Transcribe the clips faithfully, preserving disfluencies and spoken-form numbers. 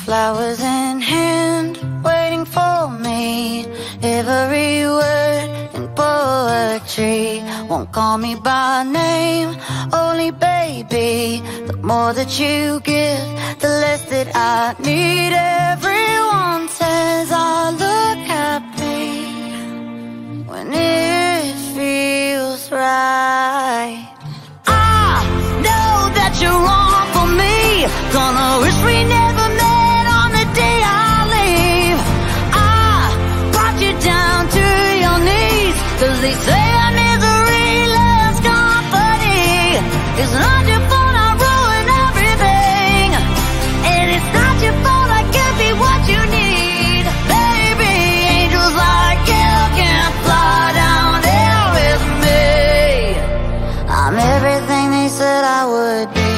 Flowers in hand, waiting for me. Every word in poetry. Won't call me by name, only baby. The more that you give, the less that I need. Everyone says I look happy when it feels right. I know that you're wrong for me. Gonna wish we never met on the day I leave. I brought you down to your knees, 'cause they say a misery loves company. It's not your fault I ruin everything, and it's not your fault I can't be what you need. Baby, angels like you can't fly down here with me. I'm everything they said I would be.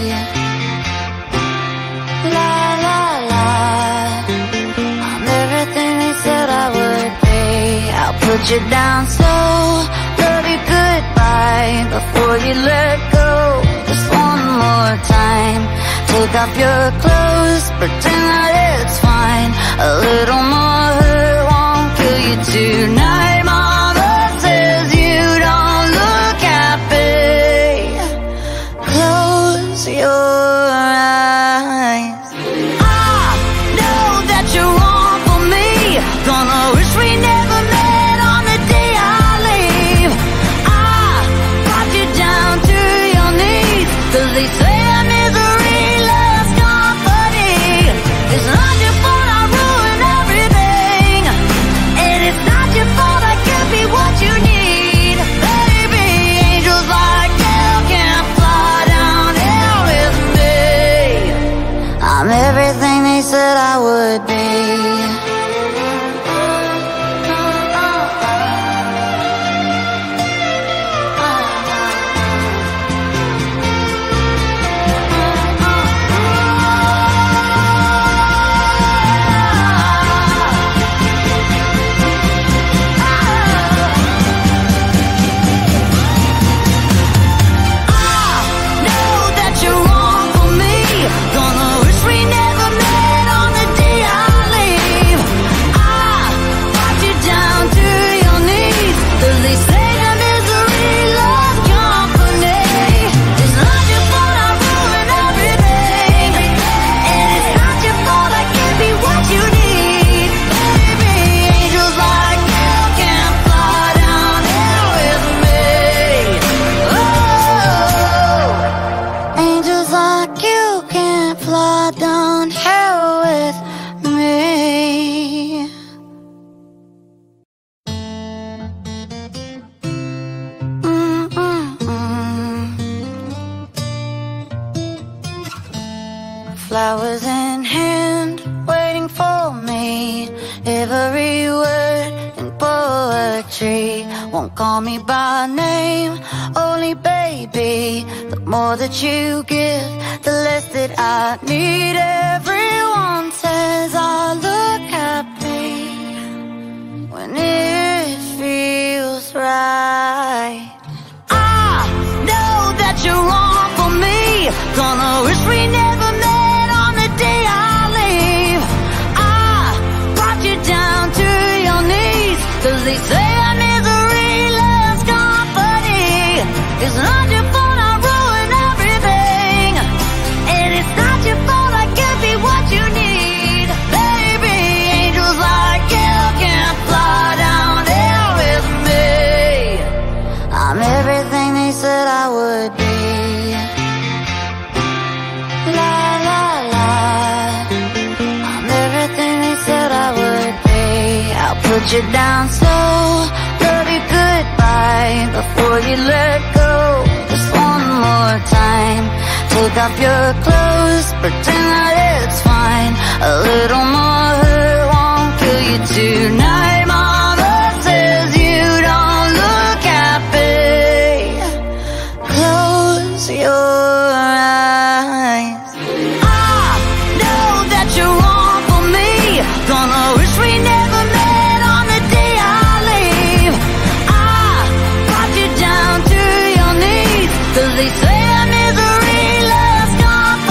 La la la, I'm everything they said I would be. I'll put you down slow, love you goodbye before you let go. Just one more time, take off your clothes, pretend that it's fine. A little more hurt won't kill you tonight. Mama says you don't look happy. Close your eyes. I know that you're wrong for me. Gonna wish we never met on the day I leave. I brought you down to your knees, 'cause they say a misery loves company. It's not your fault I ruin everything, and it's not your fault I can't be what you need. Baby, angels like you can't fly down here with me. I'm everything they said I would be. Flowers in hand, waiting for me. Every word in poetry. Won't call me by name, only baby. The more that you give, the less that I need. Everyone says I look happy when it feels right. I know that you're wrong for me. Gonna wish we never met on the day I leave. I brought you down to your knees, 'cause they say a misery loves company. It's not your fault I ruin everything, and it's not your fault I can't be what you need. Baby, angels like you can't fly down here with me. I'm everything they said I would be. La la la, I'm everything they said I would be. I'll put you down slow, love you goodbye before you let go. Just one more time, take off your clothes, pretend that it's fine. A little more hurt won't kill you tonight. Mama says you don't look happy. Close your eyes. I know that you're wrong for me. Gonna wish we never met on the day I leave. I brought you down to your knees, 'cause they say a misery loves company.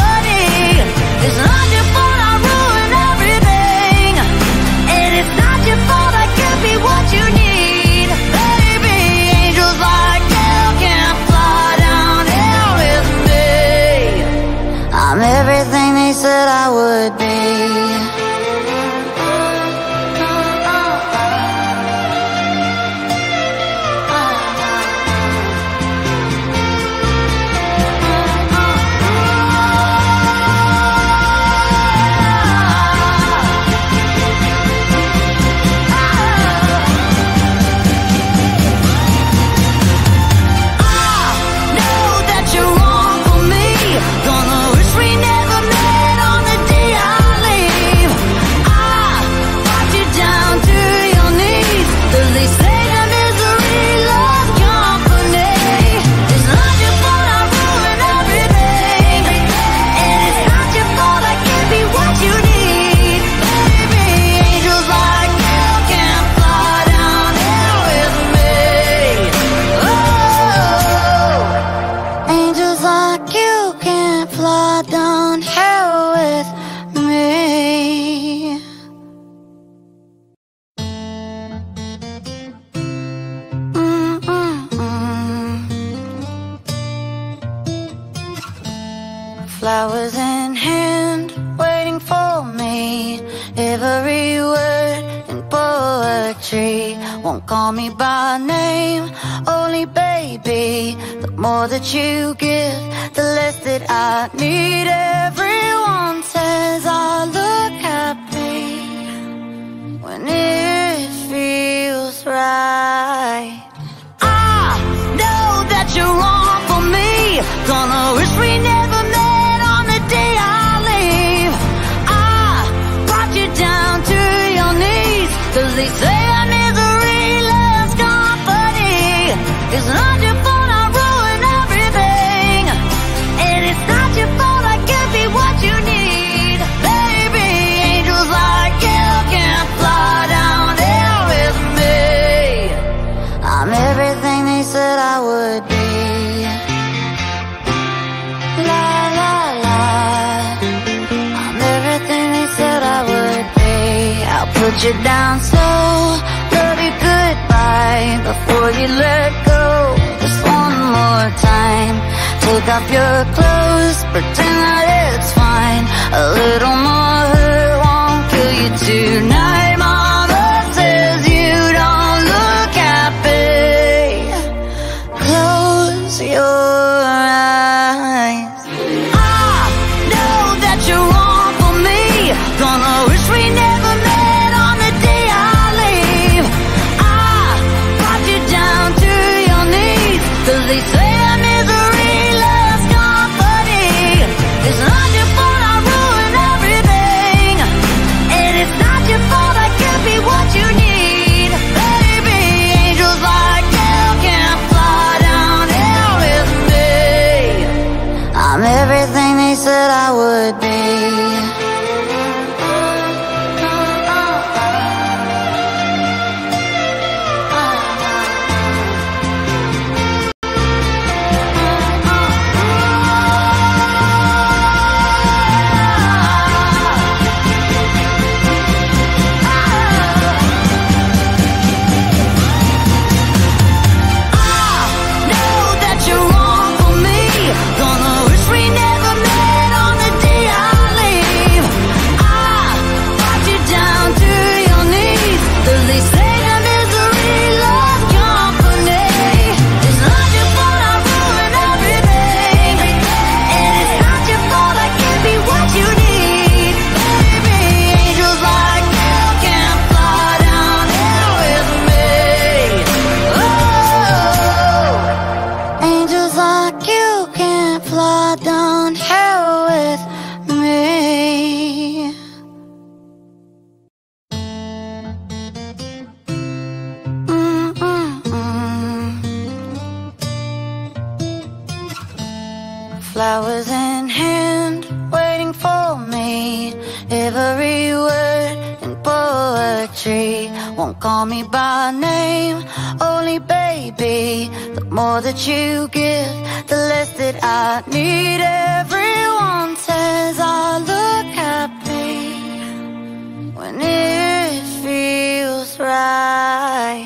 Flowers in hand, waiting for me. Every word in poetry won't call me by name. Only baby, the more that you give, the less that I need. Everyone says I look happy when it feels right. I know that you're wrong for me. Gonna wish we never met on the day I leave. I brought you down to your knees, 'cause they say our misery loves company. It's not your fault I ruined everything, and it's not your fault I can't be what you need. Baby, angels like you can't fly down here with me. I'm everything they said I would be. La la la, I'm everything they said I would be. I'll put you down slow, love you goodbye before you let go. Just one more time, take off your clothes, pretend that it's fine. A little more hurt won't kill you tonight. Mama says you don't look happy. Close your eyes. I know that you're wrong for me. Gonna wish we never met on the day I leave. I brought you down to your knees, 'cause they say that misery loves company. It's not your fault I ruined everything, and it's not your fault I can't be what you need. Baby, angels like you can't fly down here with me. I'm everything they said I would be. Flowers in hand, waiting for me. Every word in poetry won't call me by name. Only baby, the more that you give, the less that I need. Everyone says I look happy when it feels right.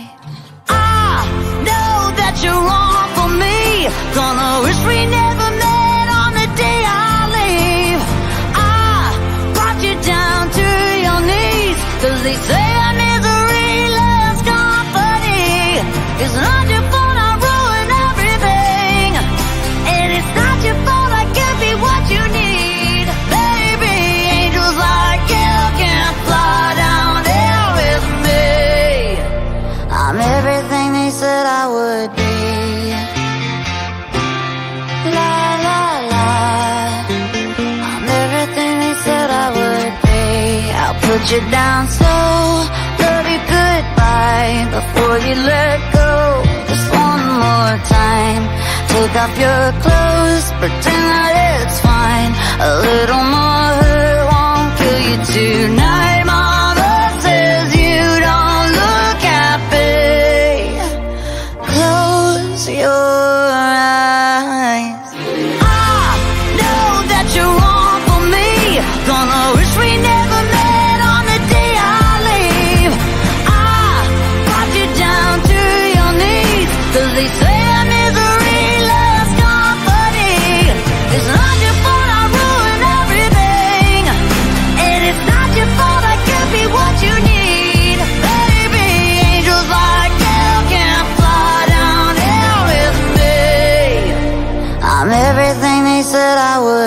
I know that you're wrong for me. Gonna wish we never met on the day I leave. I brought you down to your knees, 'cause they say our misery loves company. It's not your fault I ruined everything, and it's not your fault I can't be what you need. Baby, angels like you can't fly down here with me. I'm everything they said I would be. La la la, I'm everything they said I would be. I'll put you down slow, love you goodbye before you let go. Just one more time, take off your clothes, pretend that it's fine. A little more hurt won't kill you tonight. Mama says you don't look happy. Close your eyes. I know that you're wrong for me. Gonna wish we never met on the day I leave. I brought you down to your knees, 'cause they say that misery loves company. It's not your fault I ruined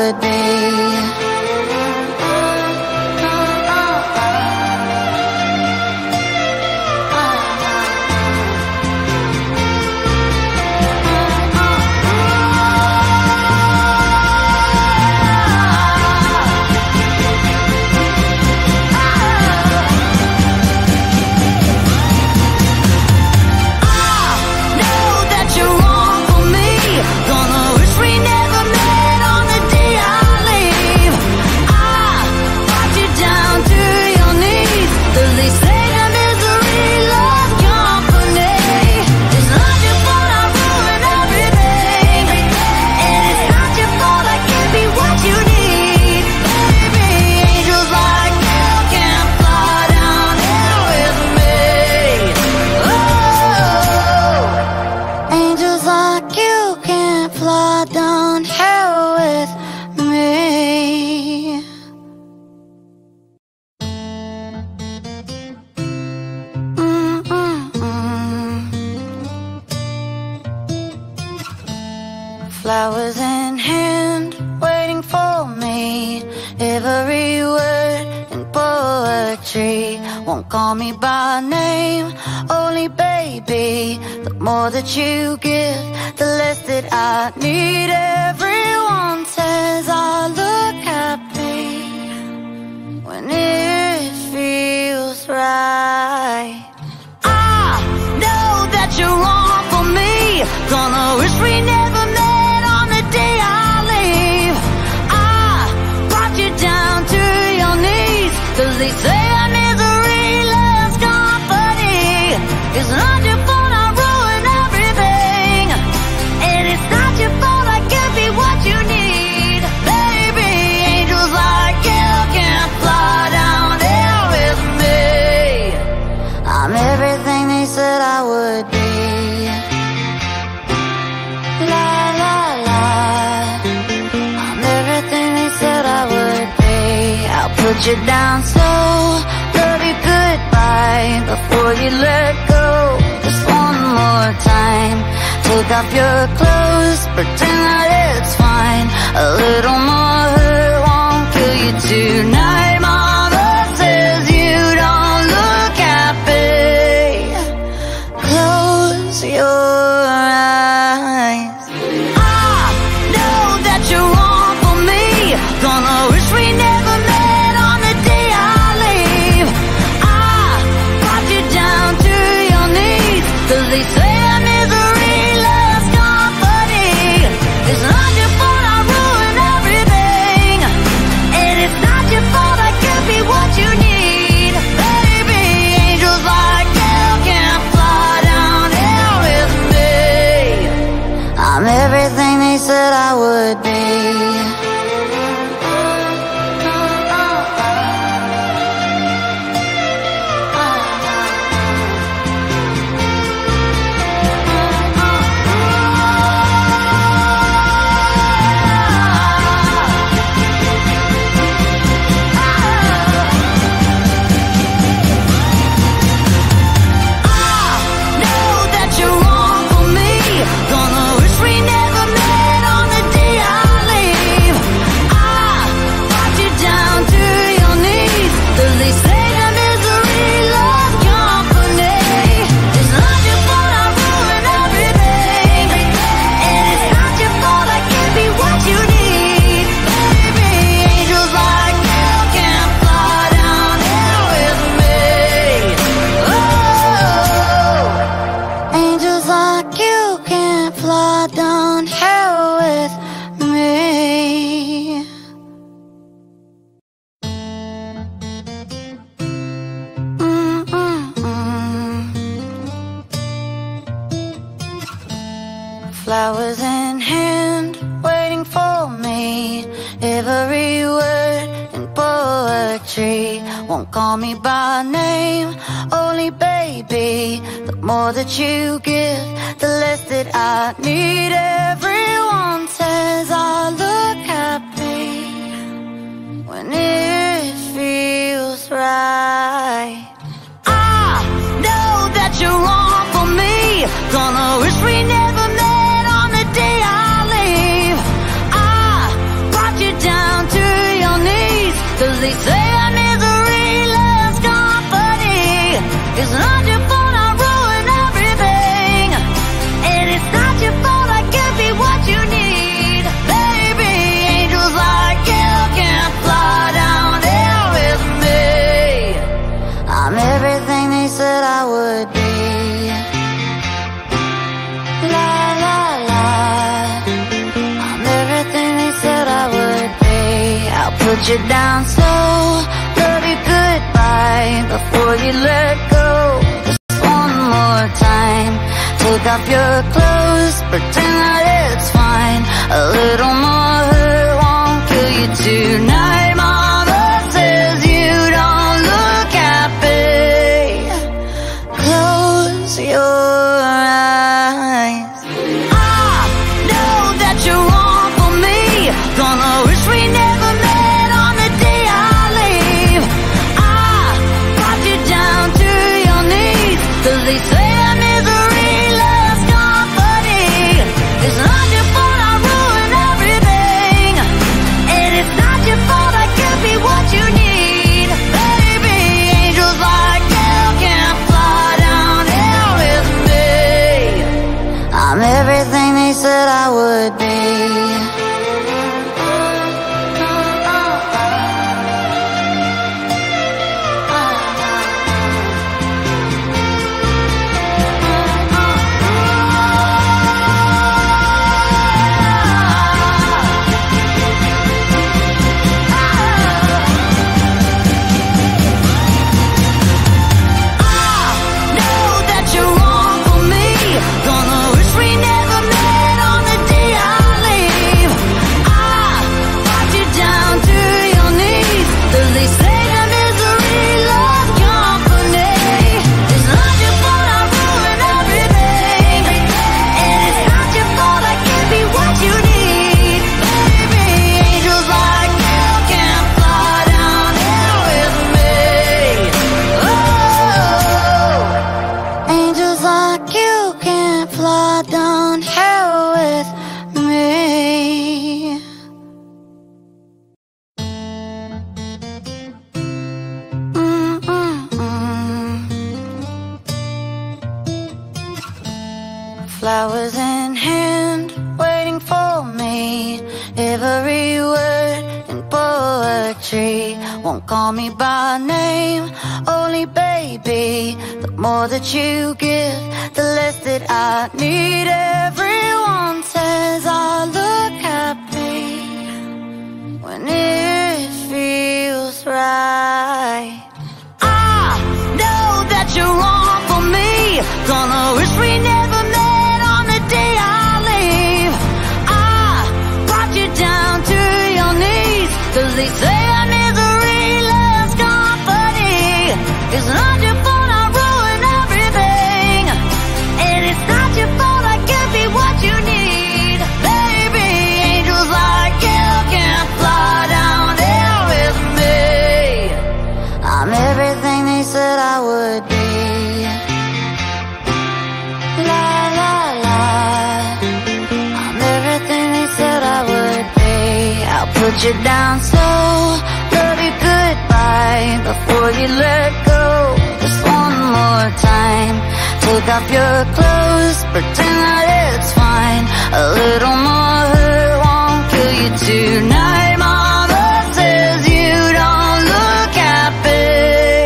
would be. Flowers in hand, waiting for me. Every word in poetry won't call me by name. Only baby, the more that you give, the less that I need. Everyone says I look happy when it feels right. I know that you're wrong for me. Gonna wish we never they say our misery loves company. It's not your fault I ruin everything, and it's not your fault I can't be what you need. Baby, angels like you can't fly down here with me. I'm everything they said I would be. La la la, I'm everything they said I would be. I'll put you down slow, love you goodbye before you let go. Just one more time, take off your clothes, pretend that it's fine. A little more hurt won't kill you tonight. Mama says you don't look happy. Close your eyes. I know that you're wrong for me. Gonna wish we never met on the day I leave. I brought you down to your knees, 'cause they say that misery loves company. It's not your fault I ruin everything, and it's not your fault I can't be what you need. Baby, angels like you can't fly down here with me. I'm everything they said I would be. Flowers in hand, waiting for me. Every word in poetry won't call me by name. Only baby, the more that you give, the less that I need. Everyone says I look happy when it feels right. I know that you're wrong for me. Gonna wish we never met on the day I leave. I brought you down put you down slow, love you goodbye before you let go. Just one more time, take off your clothes, pretend that it's fine. A little more hurt won't kill you tonight. Mama says you don't look happy. Close your eyes. I know that you're wrong for me. Gonna wish we never met on the day I leave. I brought you down to your knees, 'cause they say that misery loves company. It's not your fault I ruined everything, and it's not your fault I can't be what you need. Baby, angels like you can't fly down here with me. I'm everything they said I would be. Flowers in hand, waiting for me. Every word in poetry won't call me by name. Only baby, the more that you give, the less that I need. Everyone says I look happy when it feels right. I know that you're wrong for me. Gonna wish we never met. Cause they say that misery loves company. It's not your fault I ruined everything, and it's not your fault I can't be what you need. Baby, angels like you can't fly down here with me. I'm everything they said I would be. La la la, I'm everything they said I would be. I'll put you down slow, love you goodbye before you let go. Just one more time, take off your clothes, pretend that it's fine. A little more hurt won't kill you tonight. Mama says you don't look happy.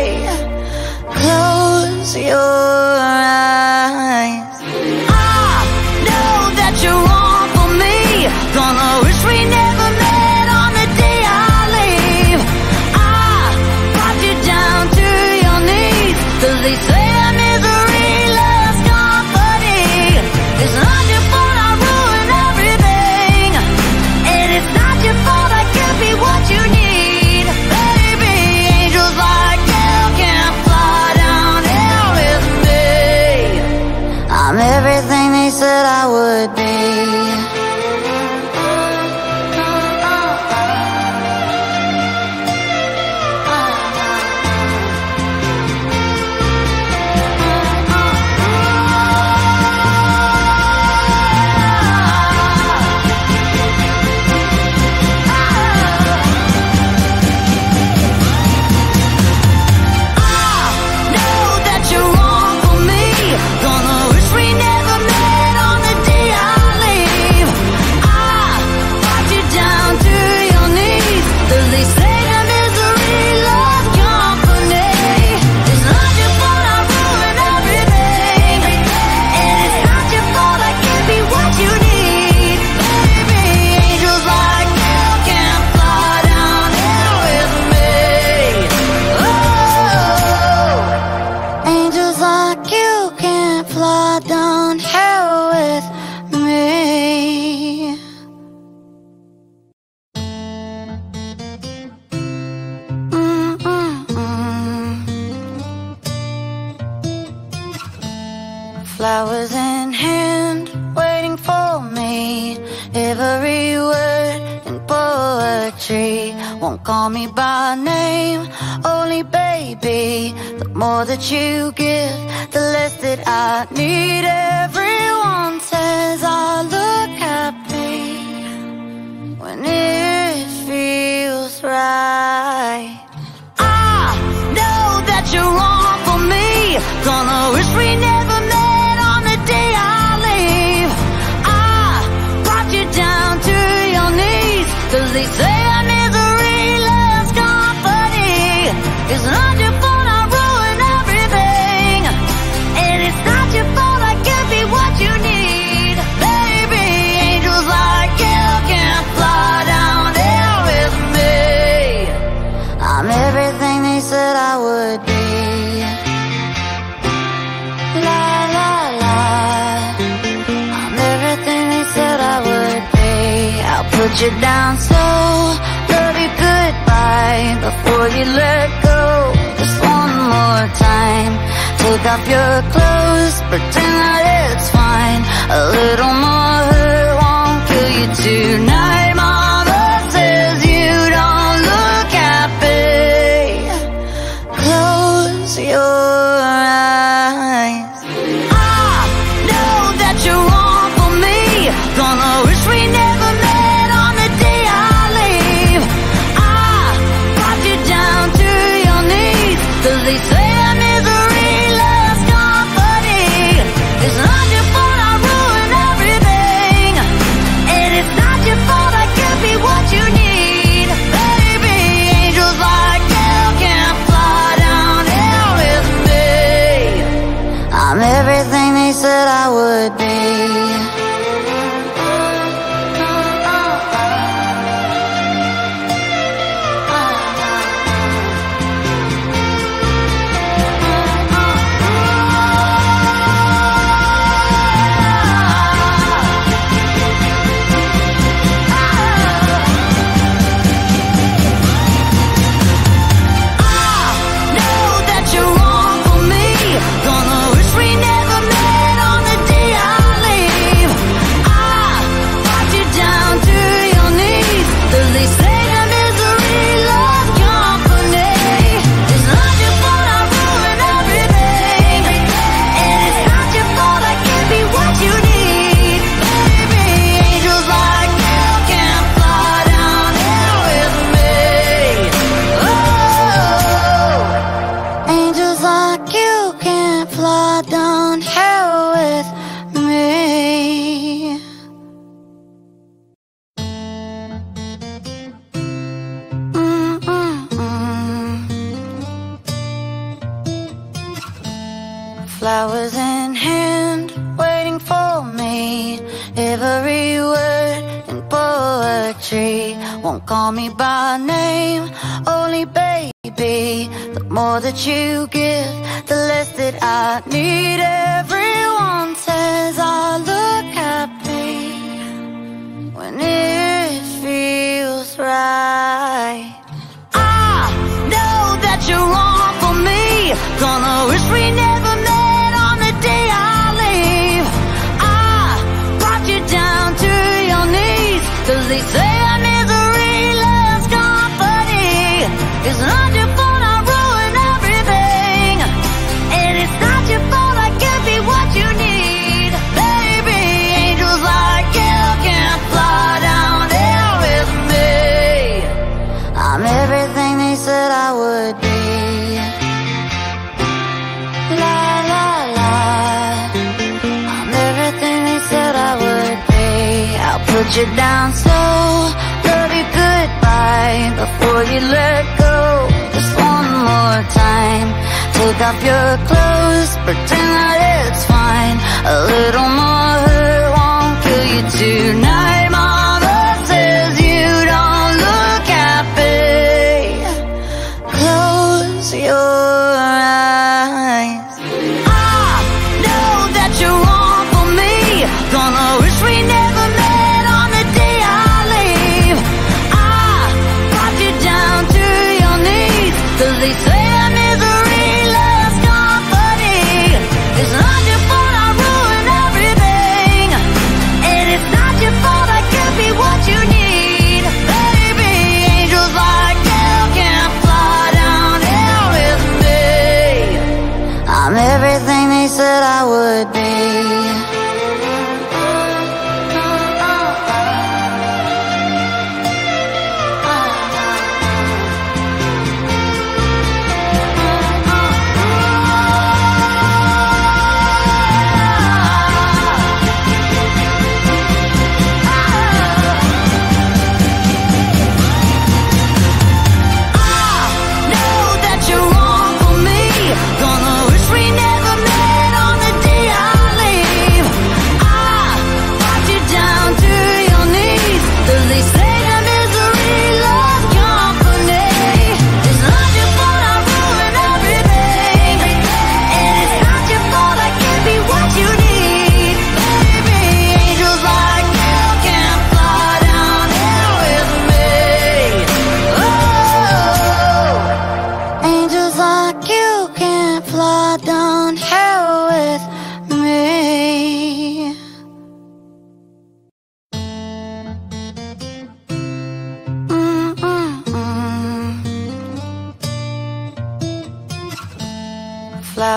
Close your eyes. I know that you're wrong for me. Gonna wish we never met. They say that misery loves company. It's not your fault I ruined everything, and it's not your fault I can't be what you need. Baby, angels like you can't fly down here with me. I'm everything they said I would be. Gonna wish we never met on the day I leave. poetry. Won't call me by name, only baby. The more that you give, the less that I need. Everyone says I look happy when it feels right. I know that you're wrong for me. Gonna wish we never met on the day I leave. I brought you down to your knees, 'cause they say a misery loves company. It's not your fault I ruin everything, and it's not your fault I can't be what you need. Baby, angels like you can't fly down here with me. I'm everything they said I would be. La la la, I'm everything they said I would be. I'll put you down slow, love you goodbye before you let go. Just one more time, take off your clothes, pretend that it's fine. A little more hurt won't kill you tonight. Mama says you don't look happy. Close your eyes. I know that you're wrong for me. Gonna wish we never met on the day I leave. I brought you down to your knees, 'cause they say a misery loves company. It's not your fault I ruin everything, and it's not your fault I can't be what you need. Baby, angels like you can't fly down here with me. I'm everything they said I would be. Flowers in hand, waiting for me. Every word in poetry. Won't call me by name, only baby. The more that you give, the less that I need. Everyone says I look happy when it feels right. I know that you're wrong for me. Gonna wish we never met on the day I leave. I brought you down to your knees, 'cause they say a misery loves company. It's not your fault I ruin everything, and it's not your fault I can't be what you need. Baby, angels like you can't fly down here with me. I'm everything they said I would be. La la la, I'm everything they said I would be. I'll put you down slow, love you goodbye before you let go. Just one more time, take off your clothes, pretend that it's fine. A little more hurt won't kill you tonight. Mama says you don't look happy. Close your eyes. I know that you're wrong for me. Gonna wish we never met on the day I leave. I brought you down to your knees, 'cause they say a misery loves company. It's not your fault I ruin everything.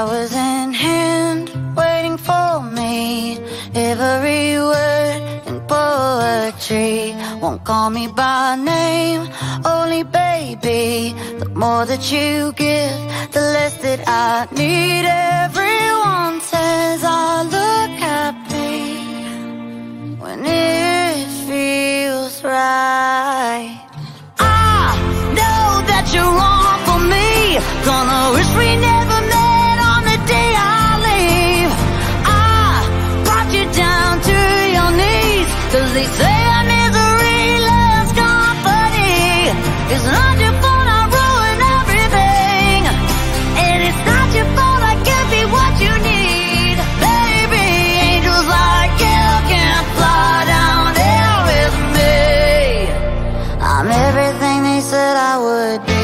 Flowers in hand, waiting for me. Every word in poetry won't call me by name. Only baby, the more that you give, the less that I need. Everyone says I look happy when it feels right. I know that you're wrong for me. Gonna wish we never met on the day I leave. I brought you down to your knees, 'cause they say a misery loves company. It's not your fault I ruin everything, and it's not your fault I can't be what you need. Baby, angels like you can't fly down here with me. I'm everything they said I would be.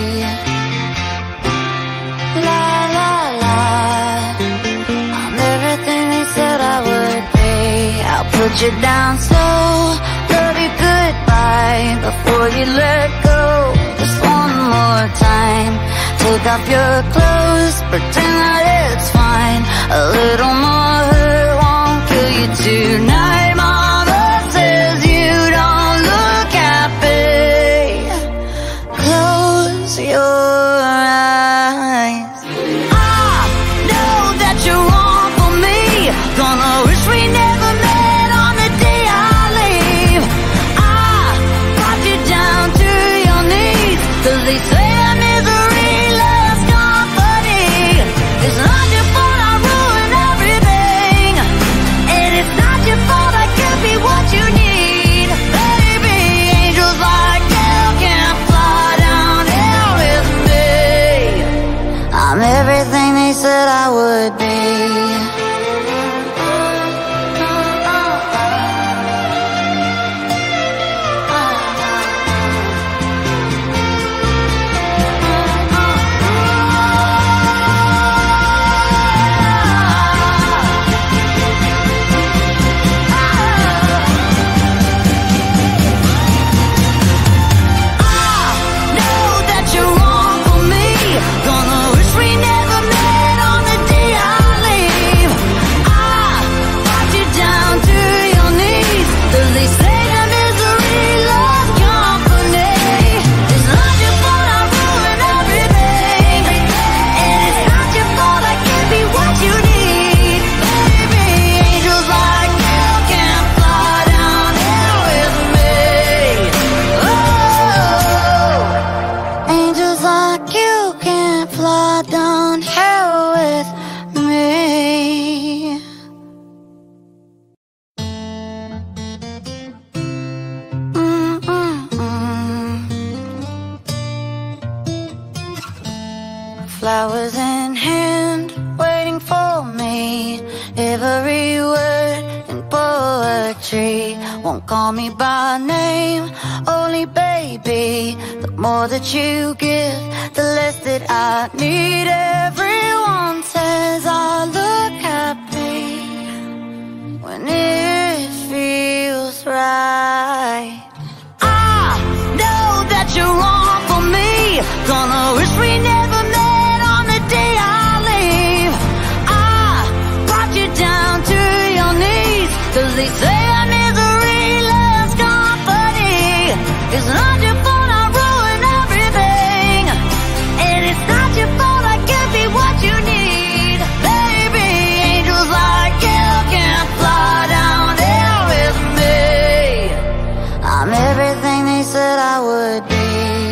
La la la, I'm everything they said I would be. I'll put you down slow, love you goodbye before you let go. Just one more time, take off your clothes, pretend that it's fine. A little more hurt won't kill you tonight. Mama says you don't look happy. Close your eyes. I know that you're wrong for me. Gonna wish we never met on the day I leave. I brought you down to your knees, 'cause they say a misery loves company. It's not your fault I ruin everything, and it's not your fault I can't be what you need. Baby, angels like you can't fly down here with me. I'm everything they said I would be. Flowers in hand, waiting for me. Every word in poetry won't call me by name. Only baby, the more that you give, the less that I need. Everyone says I look happy when it feels right. I know that you're wrong for me. Gonna wish we never met on the day I leave. I brought you down to your knees, 'cause they say a misery loves company. It's not your fault I ruin everything, and it's not your fault I can't be what you need. Baby, angels like you can't fly down here with me. I'm everything they said I would be.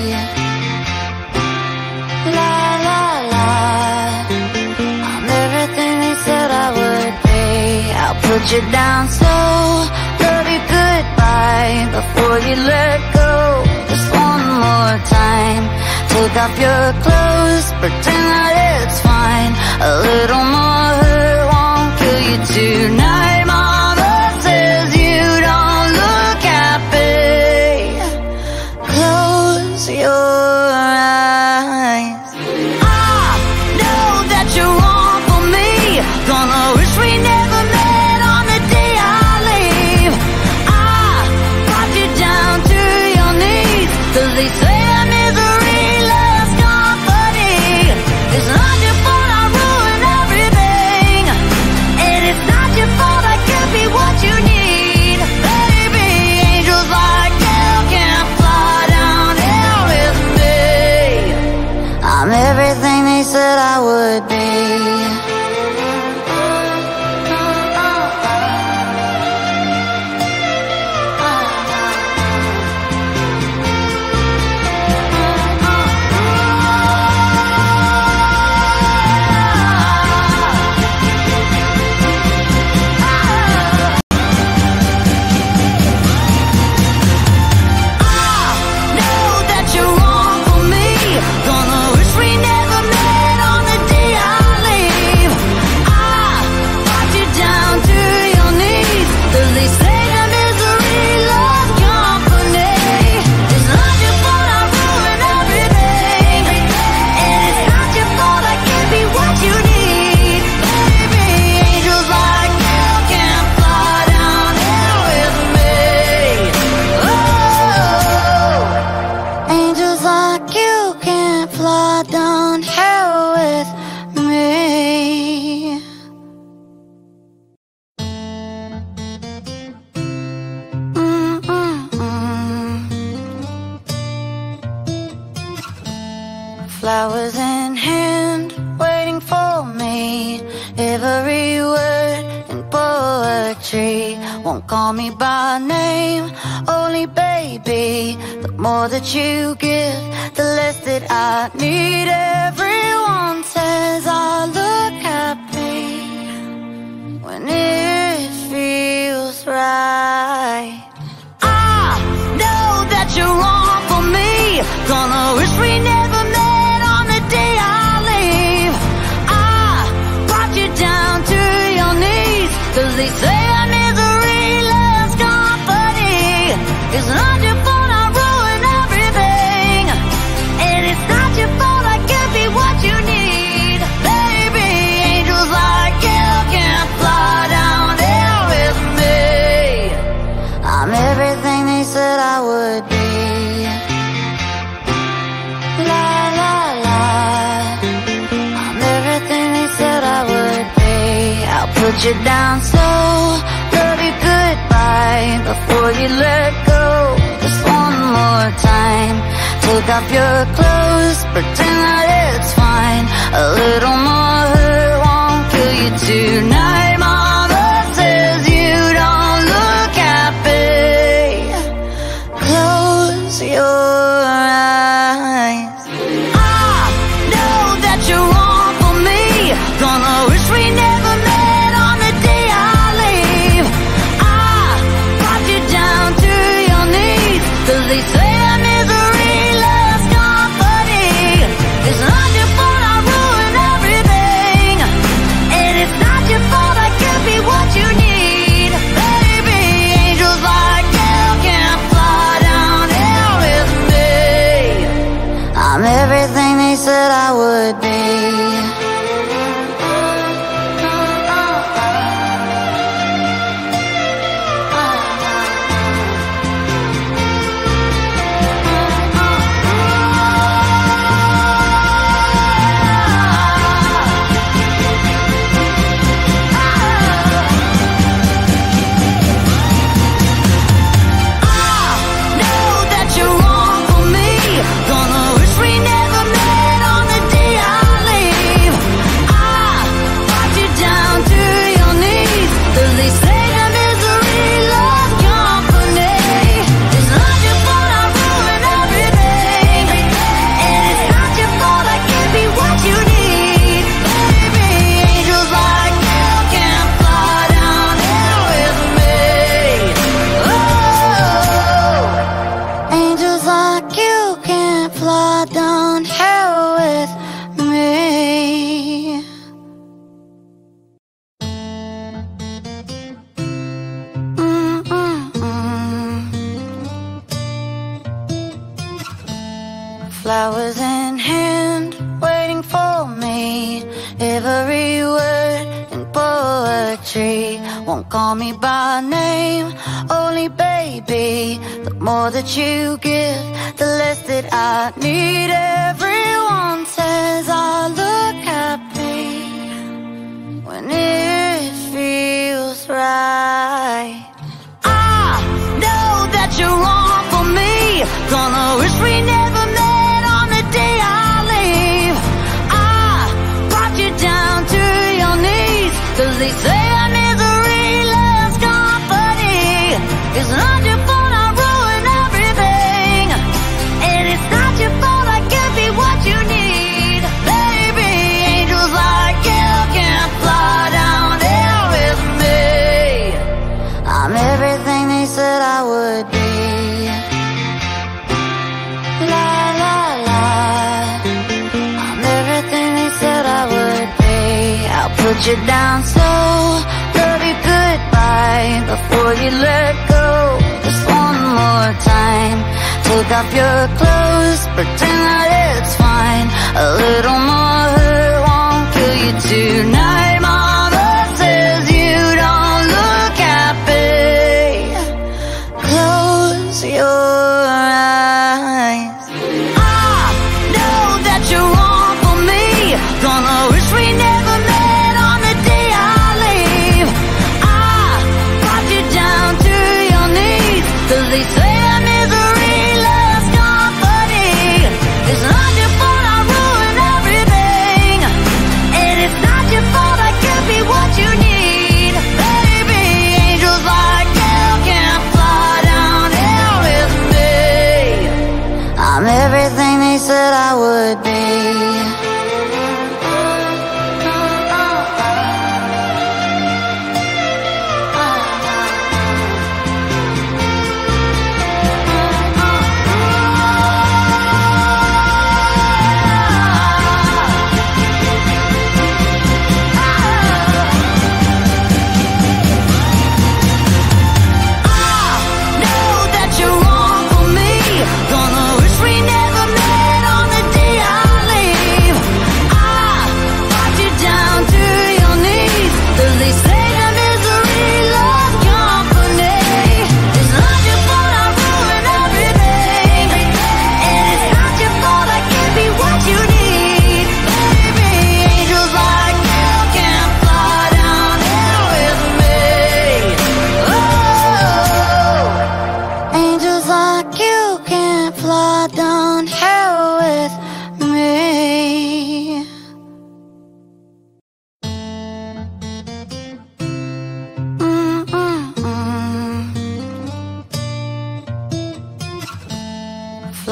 La la la, I'm everything they said I would be. I'll put you down slow, love you goodbye before you let go. Just one more time, take off your clothes, pretend that it's fine. A little more hurt won't kill you tonight. Mama says you don't look happy. Close your eyes. I know that you're wrong for me. Gonna wish we never met on the day I leave. I brought you down to your knees, 'cause they say a misery loves company. It's not your fault I ruin Flowers in hand, waiting for me. Every word in poetry won't call me by name, only baby. The more that you give, the less that I need. Everyone says I look happy when it feels right. I know that you're wrong for me. Gonna wish we never met on the day I leave. I brought you down to your knees, 'cause they say that misery loves company. It's not your fault I ruined everything, and it's not your fault I can't be what you need. Baby, angels like you can't fly down here with me. I'm everything they said I would be. La la la, I'm everything they said I would be. I'll put you down slow, love you goodbye before you let go. Just one more time, take off your clothes, pretend that it's fine. A little more hurt won't kill you tonight. Mama says you don't look happy. Close your eyes. I know that you're wrong for me. Gonna wish we never met on the day I leave. I brought you down to your knees, 'cause they say that misery loves company. It's not your fault I ruined everything, and it's not your fault I can't be what you need. Baby, angels like you can't fly down here with me. I'm everything they said I would be. Flowers in hand, waiting for me. Every word in poetry won't call me by name, only baby. The more that you give, the less that I need. Everyone says I look happy when it feels right. I know that you're wrong for me. Gonna wish we never met on the day I leave. I brought you down to your knees, 'cause they say that misery loves company. It's not your fault I ruined everything, and it's not your fault I can't be what you need. Baby, angels like you can't fly down here with me. I'm everything they said I would be. La la la, I'm everything they said I would be. I'll put you down slow, love you goodbye before you let go. Just one more time, take off your clothes, pretend that it's fine. A little more hurt won't kill you tonight. Mama says you don't look happy. Close your eyes. I know that you're wrong for me. Gonna wish we never met on the day I leave. I brought you down to your knees, 'cause they say that misery loves company. It's not your fault I ruined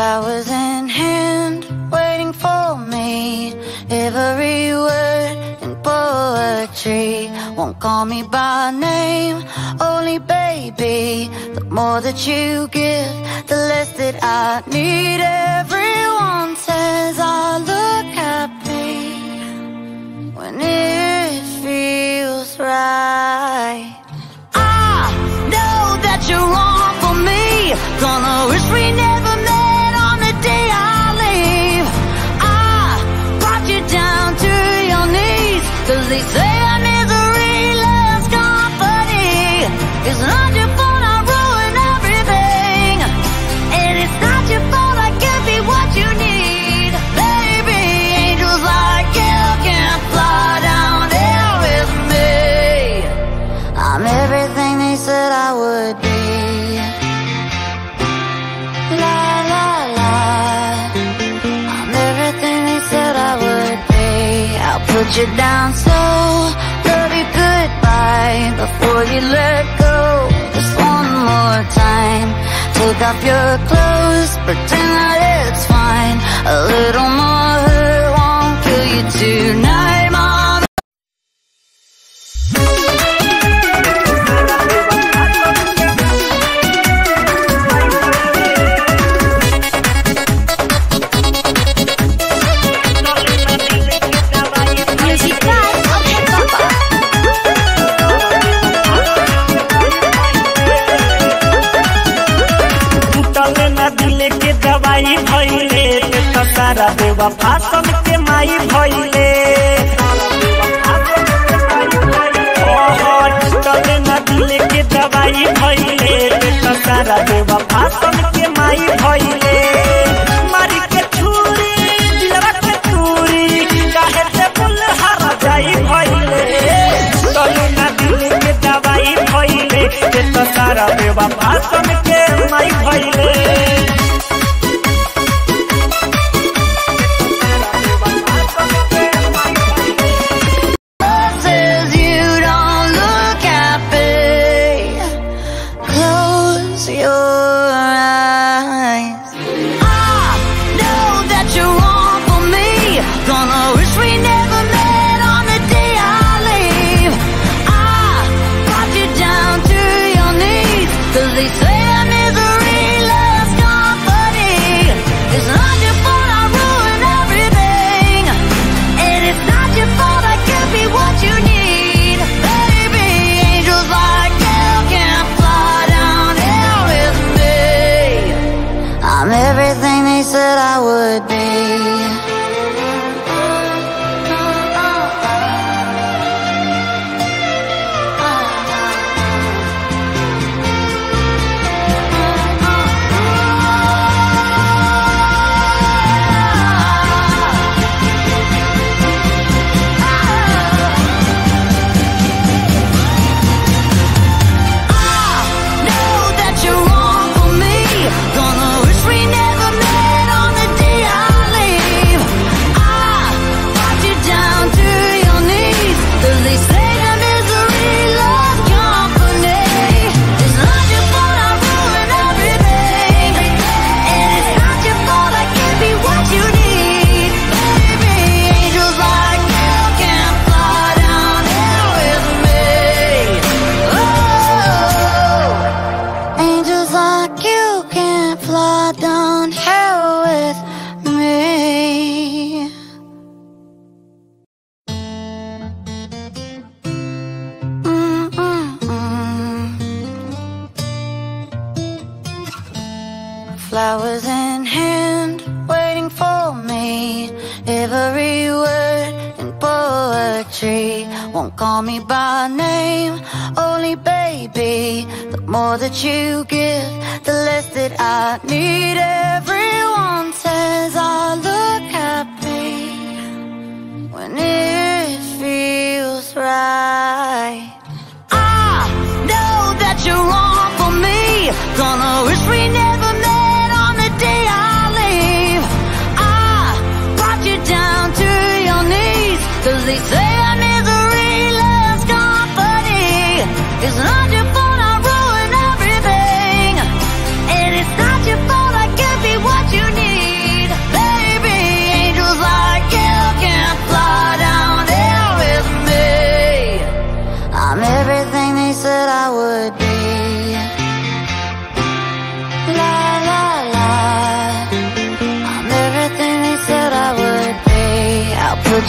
Flowers in hand, waiting for me. Every word in poetry won't call me by name, only baby. The more that you give, the less that I need. Everyone says I look happy when it feels right. I know that you're wrong for me. Gonna wish we never met on the day I leave. I brought you down to your knees, 'cause they say a misery loves company. It's not your fault I ruin everything, and it's not your fault I can't be what you need. Baby, angels like you can't fly down here with me. I'm everything they said I would be. La la la, I'm everything they said I would be. I'll put you down slow, love you goodbye before you let go. Just one more time, take off your clothes, pretend that it's fine. A little more hurt won't kill you tonight, mom. दवाई भइले तो सारा बेवफा सन के माई भइले। चले न दिले के दवाई भइले तो सारा बेवफा सन के माई भइले। मारी के छुरी दिलवा के चूरी काहे से बुल हरा जाई भइले। चले न दिले के दवाई भइले तो सारा बेवफा सन के माई भइले। Everything they said I would be. Flowers in hand, waiting for me. Every word in poetry won't call me by name, only baby. The more that you give, the less that I need. Everyone says I look happy when it feels right. I know that you're wrong for me. Gonna wish we never met on the day I leave. I brought you down to your knees, 'cause they say a misery loves company. It's not your fault I ruin everything, and it's not your fault I can't be what you need.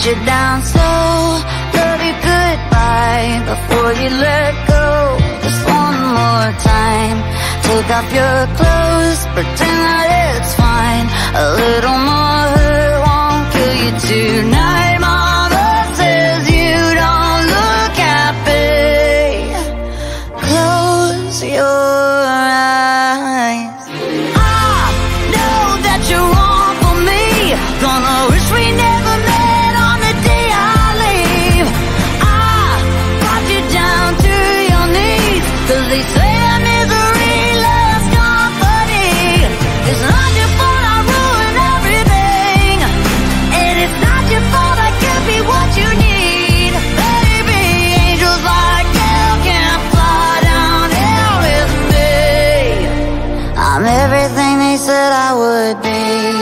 you down slow, love you goodbye before you let go. Just one more time, take off your clothes, pretend that it's fine. A little more hurt won't kill you tonight. Mama says you don't look happy. Close your eyes. I know that you're wrong for me. Gonna wish we never met on the day I leave. I brought you down to your knees, 'cause they say that misery loves company. It's not your fault I ruined everything, and it's not your fault I can't be what you need. Baby, angels like you can't fly down here with me. I'm everything they said I would be.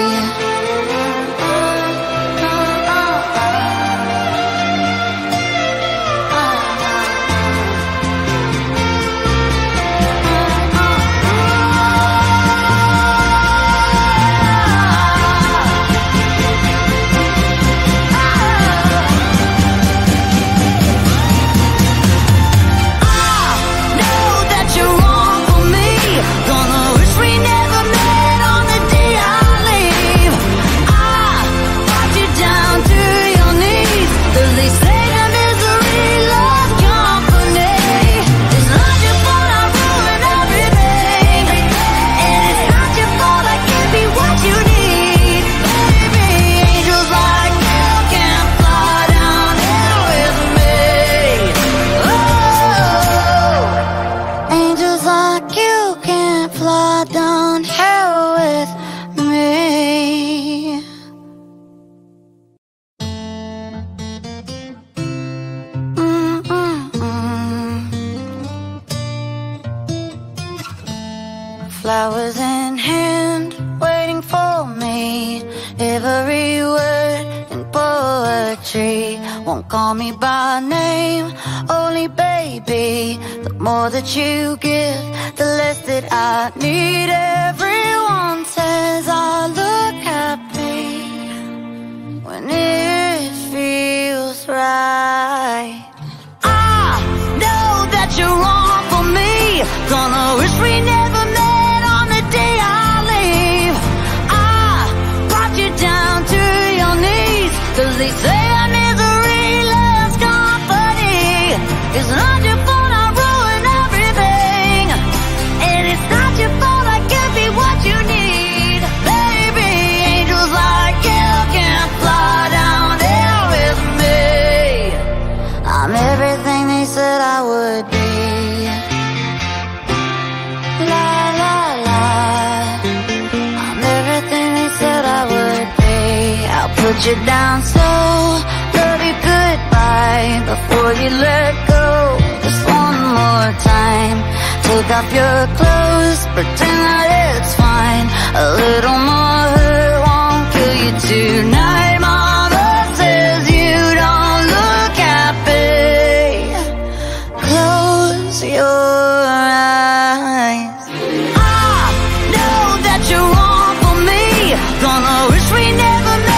Flowers in hand, waiting for me. Every word in poetry won't call me by name. Only baby, the more that you give, the less that I need. Everyone says I look happy when it feels right. I know that you're wrong for me. Gonna wish we never met. Cause they say that misery loves company. It's not your fault I ruined everything, and it's not your fault I can't be what you need. Baby, angels like you can't fly down here with me. I'm everything they said I would be. La la la, I'm everything they said I would be. I'll put you down slow, love you goodbye before you let go. Just one more time, take off your clothes, pretend that it's fine. A little more hurt won't kill you tonight. Mama says you don't look happy. Close your eyes. I know that you're wrong for me. Gonna wish we never met.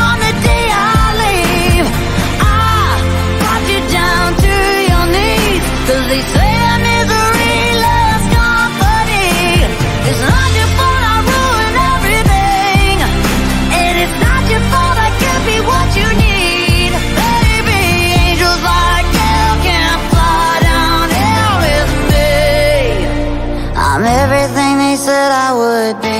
Cause they say that misery loves company. It's not your fault I ruined everything, and it's not your fault I can't be what you need. Baby, angels like you can't fly down here with me. I'm everything they said I would be.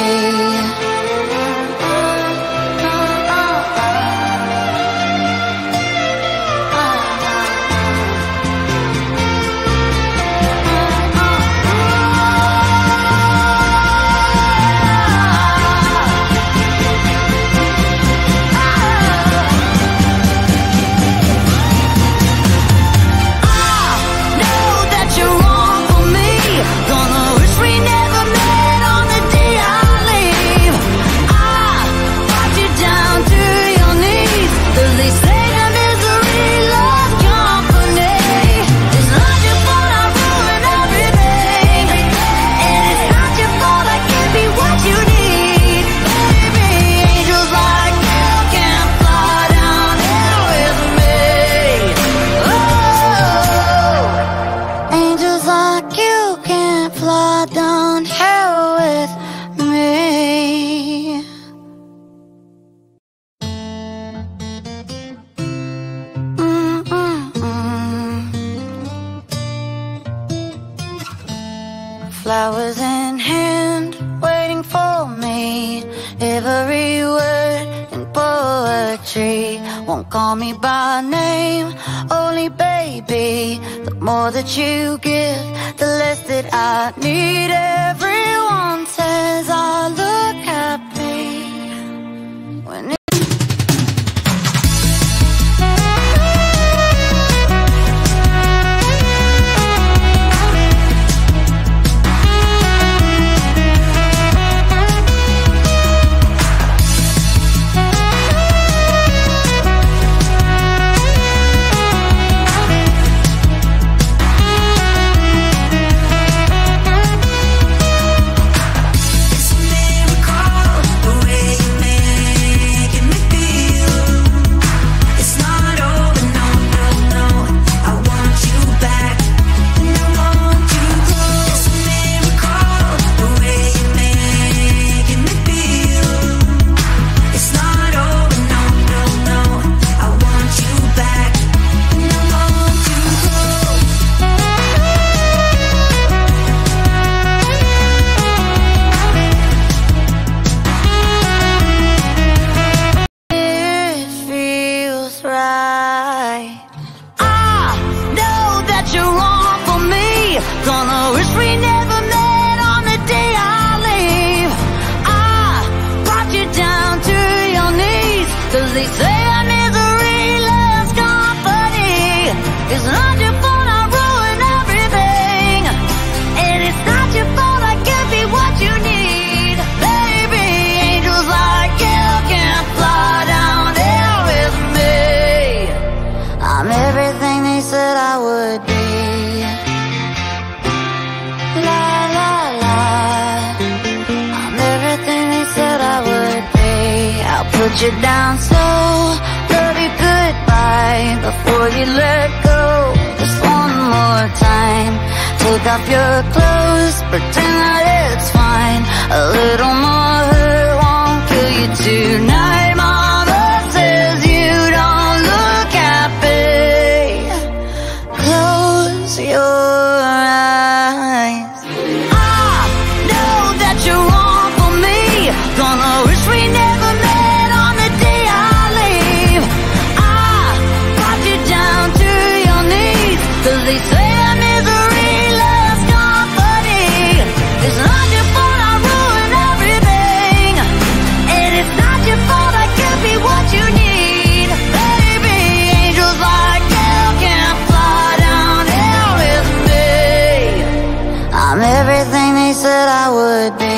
Gonna wish we never met on the day I leave. fly downhill with me. Mm-mm-mm. Flowers in hand, waiting for me. Every word in poetry won't call me by name. Only baby, the more that you give, the less that I need. Everyone says I look happy when it put you down slow, love you goodbye before you let go. Just one more time, take off your clothes, pretend that it's fine. A little more hurt won't kill you tonight. Mama says you don't look happy. Close your eyes. I know that you're wrong for me, gonna wish we never met. They say that misery loves company. It's not your fault I ruined everything, and it's not your fault I can't be what you need. Baby, angels like you can fly down here with me. I'm everything they said I would be.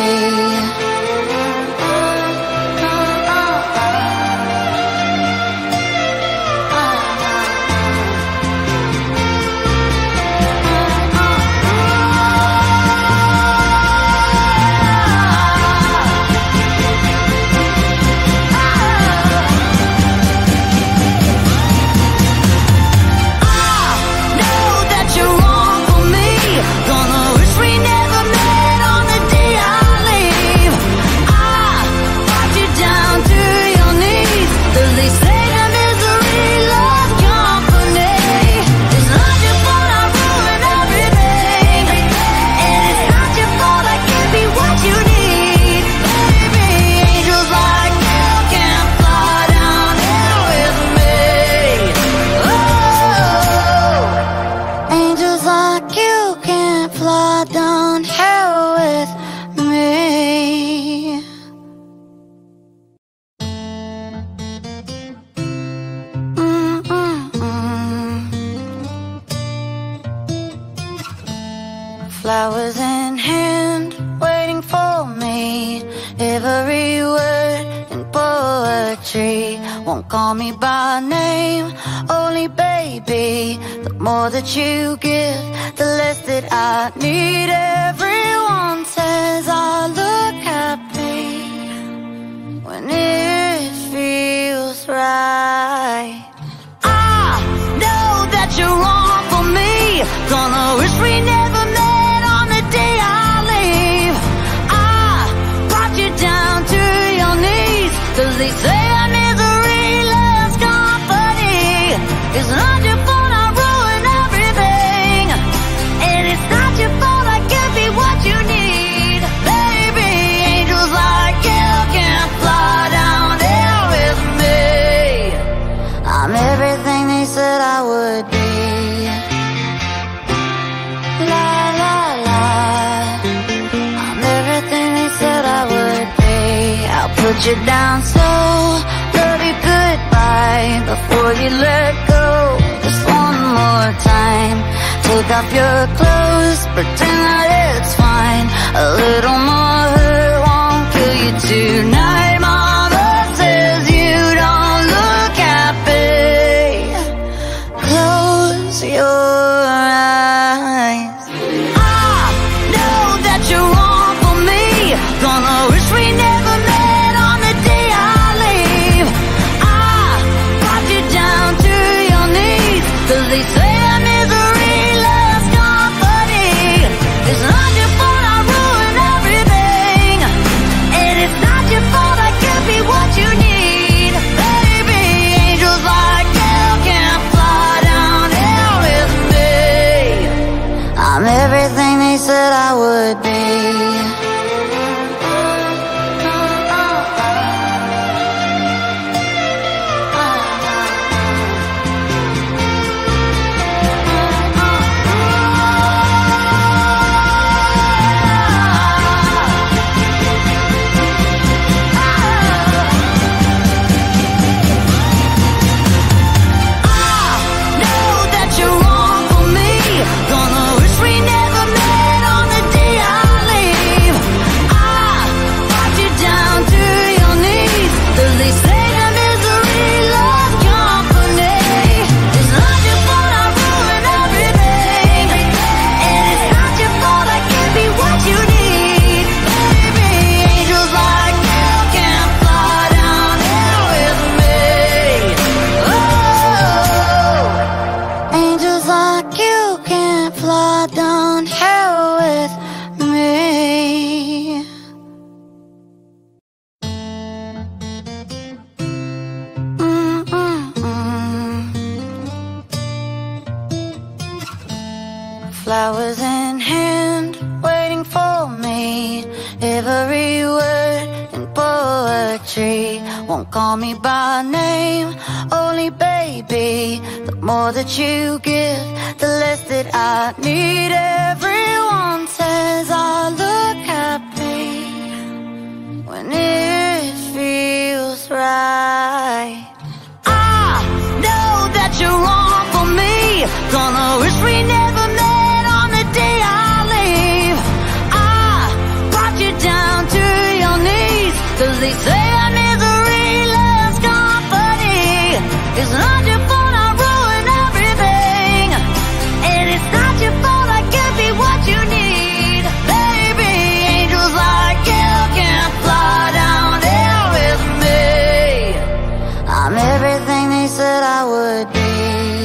Flowers in hand, waiting for me. Every word in poetry won't call me by name. Only baby, the more that you give, the less that I need. Everyone says I look happy when it feels right. I know that you're wrong for me, gonna wish we never met on the day I put you down slow, love you goodbye before you let go. Just one more time, take off your clothes, pretend that it's fine. A little more hurt won't kill you tonight. Mama says you don't look happy. Close your eyes. I know that you're wrong for me. Gonna wish we never met on the day I leave. I brought you down to your knees, 'cause they say that misery loves company. It's not your fault I ruined everything, and it's not your fault I can't be what you need. Baby, angels like you can't fly down here with me. I'm everything they said I would be. Flowers in hand, waiting for me. Every word in poetry won't call me by name. Only baby, the more that you give, the less that I need. Everyone says I look happy when it feels right. I know that you're wrong for me. Gonna wish we never met. Cause they say that misery loves company. It's not your fault I ruined everything, and it's not your fault I can't be what you need. Baby, angels like you can't fly down here with me. I'm everything they said I would be.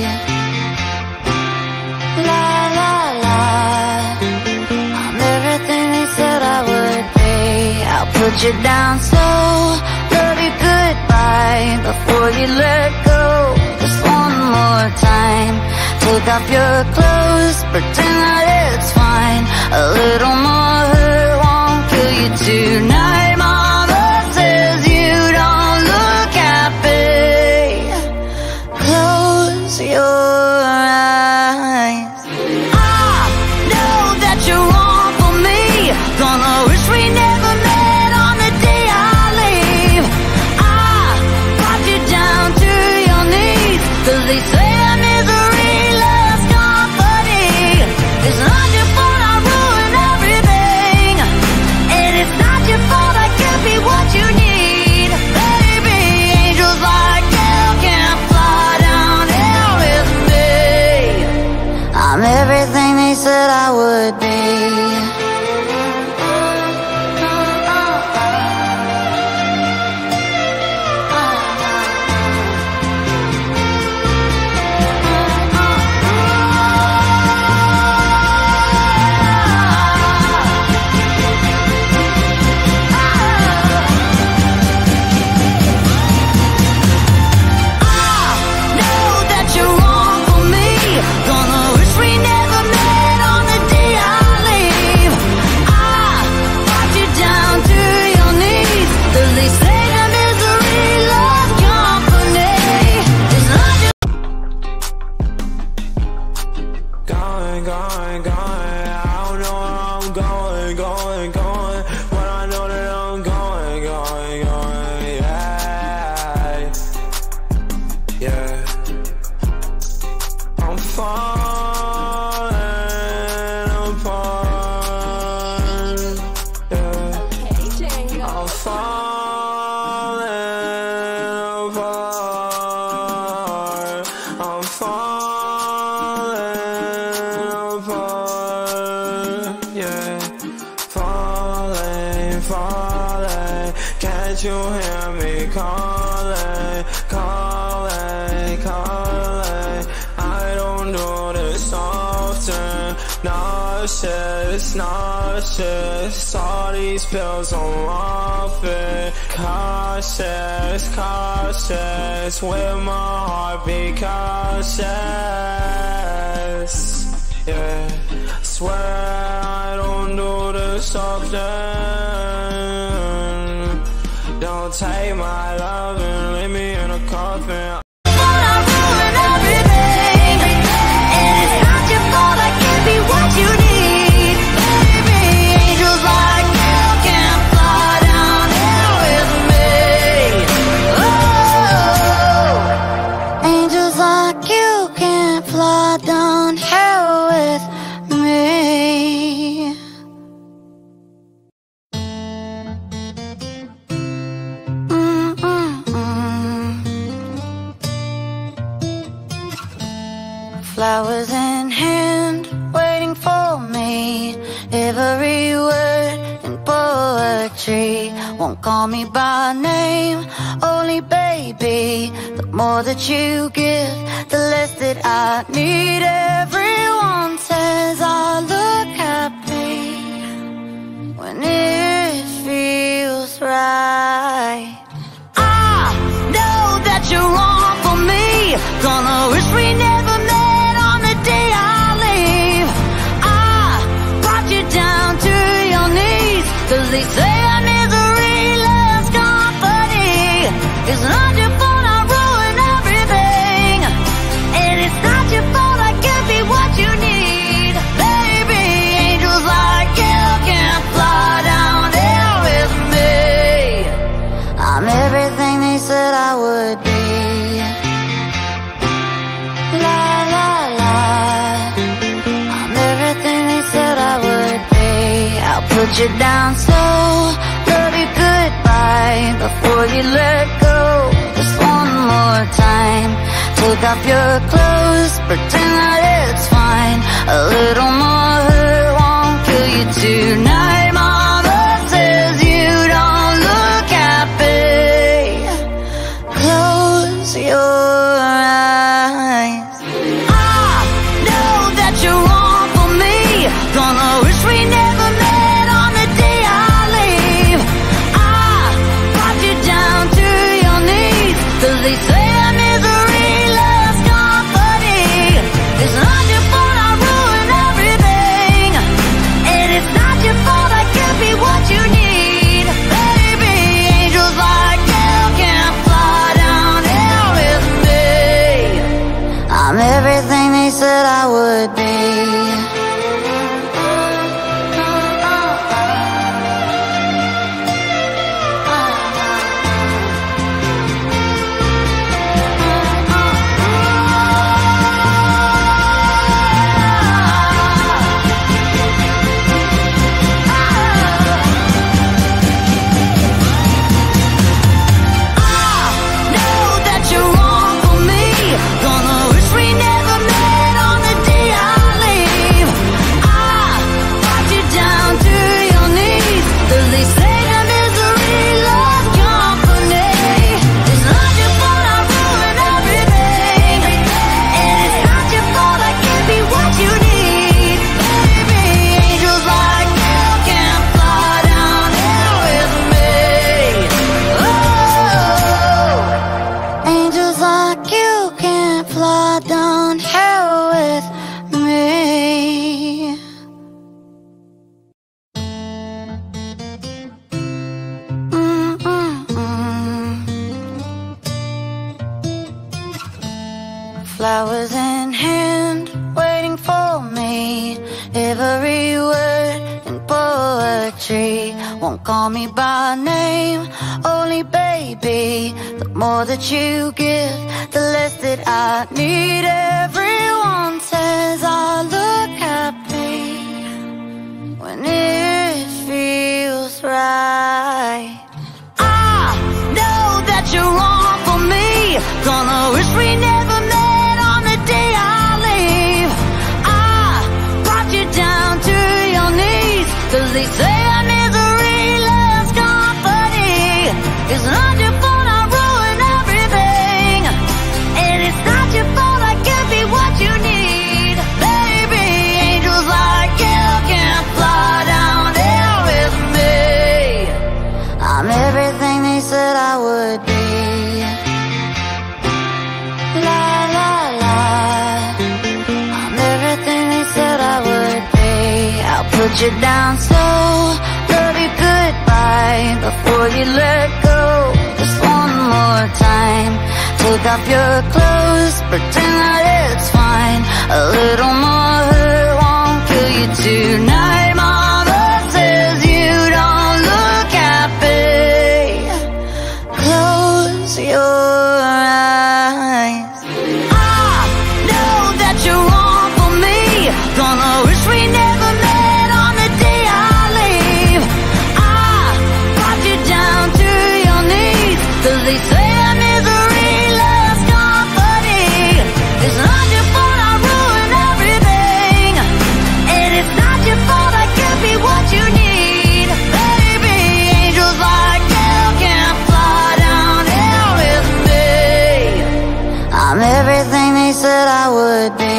La la la, I'm everything they said I would be. I'll put you down slow, love you goodbye before you let go. Just one more time, take off your clothes, pretend that it's fine. A little more hurt won't kill you tonight. Mama says you don't look happy. Close your eyes. I know that you're wrong for me. Gonna wish we never met. Cause they say that misery loves company. It's not your fault I ruined everything. Can't you hear me calling, calling, calling? I don't do this often. Nauseous, nauseous. All these pills I'm off it. Cautious, cautious. With my heart be cautious. Yeah, swear I don't do this often. Don't take my love and leave me in a coffin. What you need, baby, angels like you can fly down here with me. Oh, angels like you can fly down here with me. Mm-mm-mm. Flowers in hand, waiting for me. Every word in poetry won't call me by name. Only baby, the more that you give, the less that I need. Everyone says I look happy when it feels right. I know that you're wrong for me. Gonna wish we never met on the day I down to your knees, 'cause they say our misery loves company. It's not your fault I ruin everything, and it's not your fault I can't be what you need. Baby, angels like you can fly down here with me. I'm everything they said I would be. La la la, I'm everything they said I would be. I'll put you down slow, love you goodbye before you let go. Just one more time, take off your clothes, pretend that it's fine. A little more hurt won't kill you tonight. Mama says you don't look happy. Close your eyes. I know that you're wrong for me. Gonna wish we never met on the day I leave. I brought you down to your knees, 'cause they say that misery loves company. It's not your fault I ruin everything, and it's not your fault I can't be what you need. Baby, angels like you can fly down here with me. I'm everything they said I would be. Flowers in hand, waiting for me. Every word in poetry won't call me by name. Only baby, the more that you give, the less that I need. Everyone says I look happy when it feels right. I know that you're wrong for me. Gonna wish we never met on the day I leave. I brought you down to your knees, 'cause they say our misery loves company. put you down slow, love you goodbye before you let go. Just one more time, take off your clothes, pretend that it's fine. A little more hurt won't kill you tonight. Mama says you don't look happy. Close your eyes. I know that you're wrong for me. Gonna wish we never met on the day I leave. I brought you down to your knees, 'cause they say that misery loves company. It's not your fault I ruined everything, and it's not your fault I can't be what you need. Baby, angels like you can't fly down here with me. I'm everything they said I would be.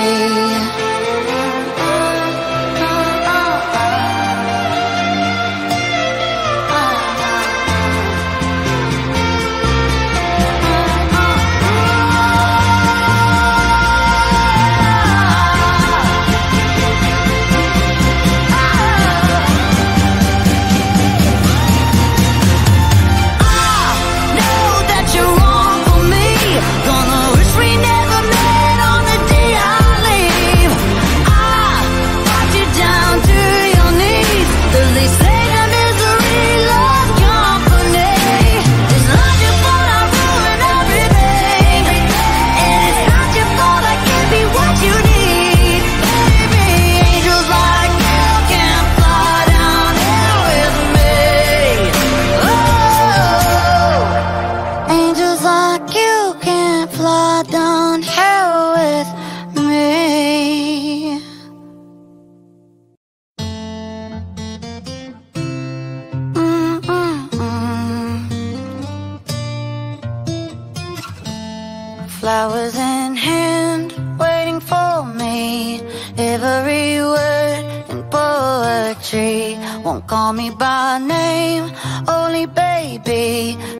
Flowers in hand, waiting for me. Every word in poetry won't call me by name. Only baby,